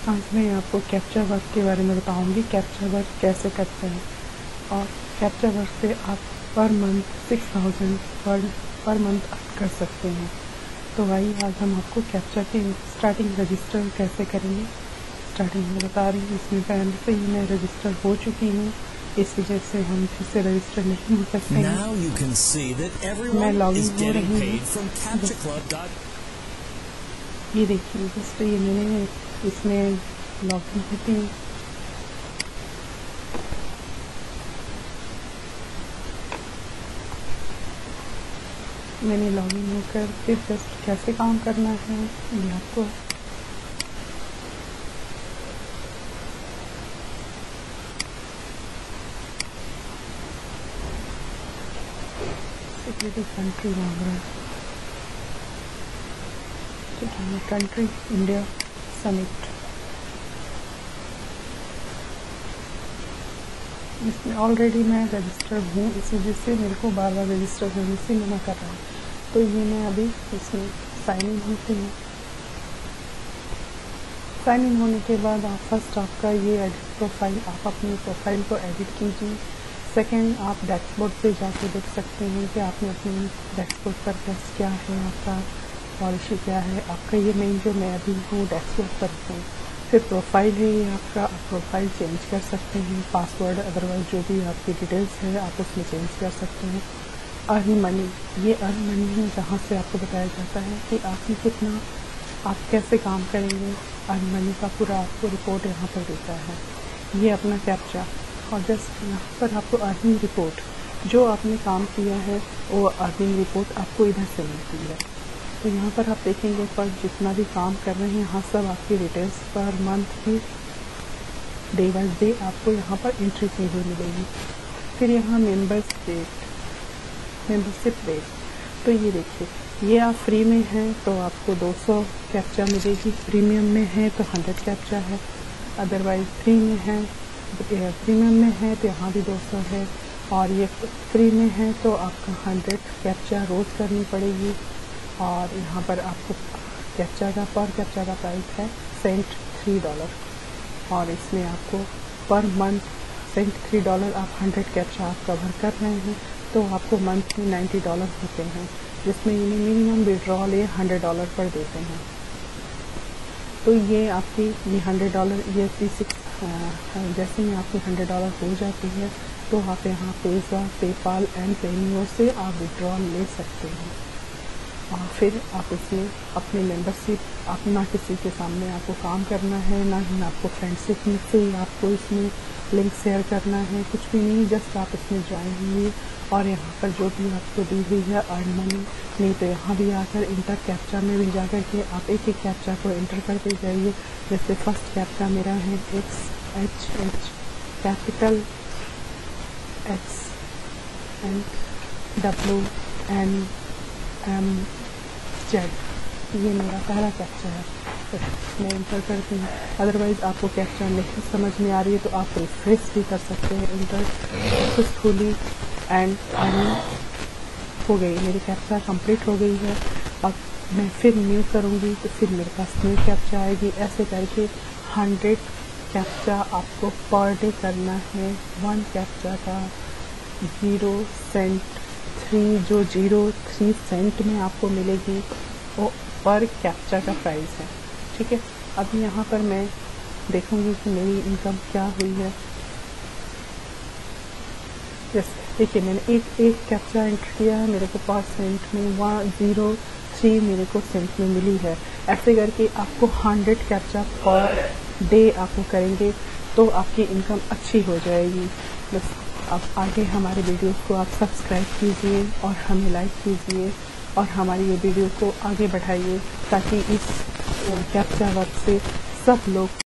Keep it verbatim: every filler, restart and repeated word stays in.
आज मैं आपको कैप्चा वर्क के बारे में बताऊंगी। कैप्चा वर्क कैसे करते हैं और कैप्चा वर्क से आप पर मंथ सिक्स थाउजेंड पर पर मंथ अर्न कर सकते हैं। तो आइए आज हम आपको कैप्चा की स्टार्टिंग रजिस्टर कैसे करेंगे। स्टार्टिंग में बता रही हूँ, इसमें पहले से ही मैं रजिस्टर हो चुकी हूँ, इस वजह से हम फिर से रजिस्टर नहीं हो सकते हैं। मैं लॉगिन हो रही हूँ। ये देखिए जस्ट ये मैंने इसमें लॉगिन होती हूँ। मैंने लॉगिन होकर फिर जस्ट कैसे काम करना है ये आपको सिक्योरिटी कंट्री मांग रहा है। ठीक है, कंट्री इंडिया समिट। इसमें ऑलरेडी मैं रजिस्टर्ड हूँ, इस वजह से मेरे को बार बार रजिस्टर होने से मना कर रहा है। तो ये मैं अभी इसमें साइन इन होती हूँ। साइन इन होने के बाद आप फर्स्ट आपका ये एडिट प्रोफाइल, आप अपनी प्रोफाइल को एडिट कीजिए। सेकंड, आप डैशबोर्ड पे जाके देख सकते हैं कि आपने अपनी डैशबोर्ड पर टेस्ट क्या है, आपका पॉलिसी क्या है। आपका ये मेन जो मैं अभी हूँ डैशबोर्ड पर हूँ। फिर प्रोफाइल है ये आपका, आप प्रोफाइल चेंज कर सकते हैं, पासवर्ड अदरवाइज जो भी आपकी डिटेल्स है आप उसमें चेंज कर सकते हैं। अर्न मनी, ये अर्न मनी है जहाँ से आपको बताया जाता है कि आपने कितना, आप कैसे काम करेंगे। अर्न मनी का पूरा आपको रिपोर्ट यहाँ पर देता है। ये अपना कैप्चा और जस्ट यहाँ पर आपको अर्निंग रिपोर्ट, जो आपने काम किया है वो अर्निंग रिपोर्ट आपको इधर से मिलती है। तो यहाँ पर आप देखेंगे पर जितना भी काम कर रहे हैं यहाँ सब आपकी डिटेल्स पर मंथ की डे बाई डे आपको यहाँ पर एंट्री की हुई मिलेगी। फिर यहाँ मेंबर्स डेट, मेंबरशिप डेट, तो ये देखिए ये आप फ्री में हैं तो आपको दो सौ कैप्चा मिलेगी, प्रीमियम में है तो हंड्रेड कैप्चा है, अदरवाइज फ्री में है प्रीमियम में है तो यहाँ भी दो सौ है, और ये फ्री में है तो आपको हंड्रेड कैप्चा रोज़ करनी पड़ेगी। और यहाँ पर आपको कैप्चा का पर कैप्चा का प्राइस है सेंट थ्री डॉलर, और इसमें आपको per month cent three dollar आप हंड्रेड कैप्चा आप कवर कर रहे हैं तो आपको मंथ में नाइन्टी डॉलर होते हैं, जिसमें ये मिनिमम विड्रॉल ये हंड्रेड डॉलर पर देते हैं। तो ये आपकी ये हंड्रेड डॉलर ये बेसिक जैसे ही आपकी हंड्रेड डॉलर हो जाती है तो आप यहाँ पेज़ा, पेपाल एंड पेनियो से आप विड्रॉल ले सकते हैं। और फिर आप इसमें अपनी मेंबरशिप, आप ना किसी के सामने आपको काम करना है, ना ही आपको फ्रेंडशिप से ही आपको इसमें लिंक शेयर करना है, कुछ भी नहीं, जस्ट आप इसमें ज्वाइन होइए और यहाँ पर जो भी आपको दी हुई है अर्न मनी, नहीं तो यहाँ भी आकर इंटर कैप्चा में भी जाकर के आप एक एक कैप्चा को इंटर करते जाइए। जैसे फर्स्ट कैप्चा मेरा है X H H capital X and W N M Z, ये मेरा पहला कैप्चा है, तो मैं इंटर करती हूँ। अदरवाइज़ आपको कैप्चा नहीं समझ में आ रही है तो आप रिफ्रेश भी कर सकते हैं। इंटर सक्सेसफुली एंड अर्निंग हो गई, मेरी कैप्चा कंप्लीट हो गई है। अब मैं फिर न्यू करूँगी तो फिर मेरे पास न्यू कैप्चा आएगी। ऐसे करके हंड्रेड कैप्चा आपको पर डे करना है। वन कैप्चा का ज़ीरो सेंट थ्री जो जीरो थ्री सेंट में आपको मिलेगी वो पर कैप्चा का प्राइस है। ठीक है, अभी यहाँ पर मैं देखूँगी कि मेरी इनकम क्या हुई है। यस, देखिए मैंने एक एक कैप्चा एंटर किया है, मेरे को पाँच सेंट में वन ज़ीरो थ्री मेरे को सेंट में मिली है। ऐसे करके आपको हंड्रेड कैप्चा पर डे आपको करेंगे तो आपकी इनकम अच्छी हो जाएगी। बस अब आगे हमारे वीडियोस को आप सब्सक्राइब कीजिए और हमें लाइक कीजिए और हमारी ये वीडियो को आगे बढ़ाइए ताकि इस कैप्चा वर्क से सब लोग